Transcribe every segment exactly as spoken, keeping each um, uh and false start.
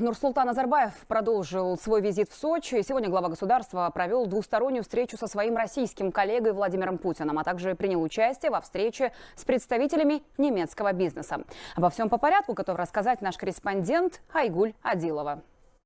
Нурсултан Назарбаев продолжил свой визит в Сочи. Сегодня глава государства провел двустороннюю встречу со своим российским коллегой Владимиром Путиным, а также принял участие во встрече с представителями немецкого бизнеса. Обо всем по порядку готов рассказать наш корреспондент Айгуль Адилова.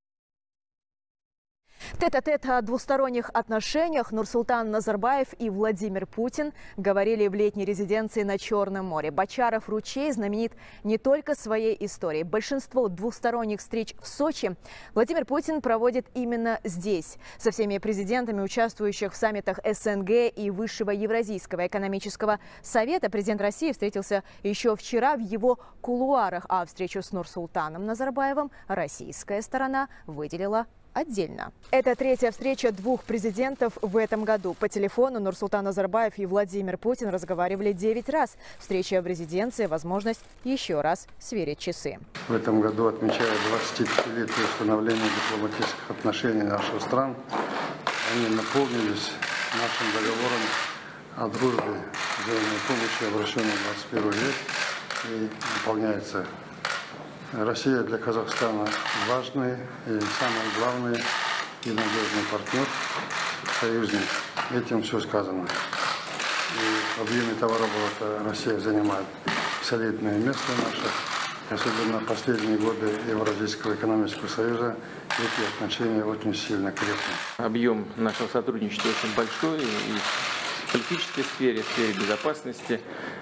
Тет-а-тет о двусторонних отношениях Нурсултан Назарбаев и Владимир Путин говорили в летней резиденции на Черном море. Бочаров-Ручей знаменит не только своей историей. Большинство двусторонних встреч в Сочи Владимир Путин проводит именно здесь. Со всеми президентами, участвующих в саммитах СНГ и Высшего Евразийского экономического совета, президент России встретился еще вчера в его кулуарах, а встречу с Нурсултаном Назарбаевым российская сторона выделила отдельно. Это третья встреча двух президентов в этом году. По телефону Нурсултан Назарбаев и Владимир Путин разговаривали девять раз. Встреча в резиденции – возможность еще раз сверить часы. В этом году отмечая двадцатипятилетие установления дипломатических отношений наших стран, они наполнились нашим договором о дружбе, взаимной помощи, обращенной в двадцать первый век, и выполняется. Россия для Казахстана важный и самый главный и надежный партнер, союзник. Этим все сказано. И в объеме товарооборота Россия занимает солидное место наше. Особенно в последние годы Евразийского экономического союза эти отношения очень сильно крепнут. Объем нашего сотрудничества очень большой и в политической сфере, в сфере безопасности,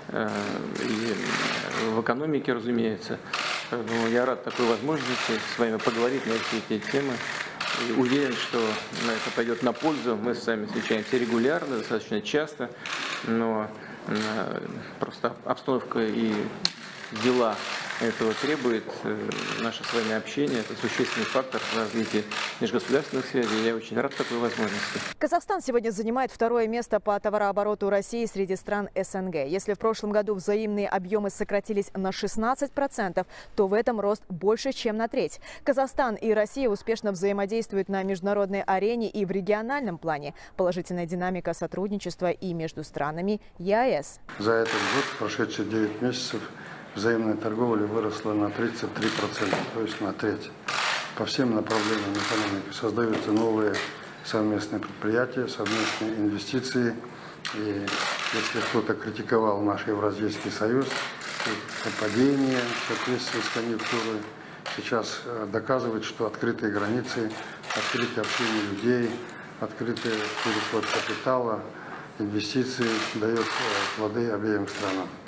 и в экономике, разумеется. Поэтому я рад такой возможности с вами поговорить на все эти темы. И уверен, что это пойдет на пользу. Мы с вами встречаемся регулярно, достаточно часто, но просто обстановка и дела этого требует. Наше с вами общение – это существенный фактор развития межгосударственных связей. Я очень рад такой возможности. Казахстан сегодня занимает второе место по товарообороту России среди стран СНГ. Если в прошлом году взаимные объемы сократились на шестнадцать процентов, то в этом рост больше, чем на треть. Казахстан и Россия успешно взаимодействуют на международной арене и в региональном плане. Положительная динамика сотрудничества и между странами ЕАЭС. За этот год, прошедшие девять месяцев, взаимная торговля выросла на тридцать три процента, то есть на треть. По всем направлениям экономики создаются новые совместные предприятия, совместные инвестиции. И если кто-то критиковал наш Евразийский союз, падение в соответствии с конъюнктурой, сейчас доказывает, что открытые границы, открытое общение людей, открытый переход капитала, инвестиции дает плоды обеим странам.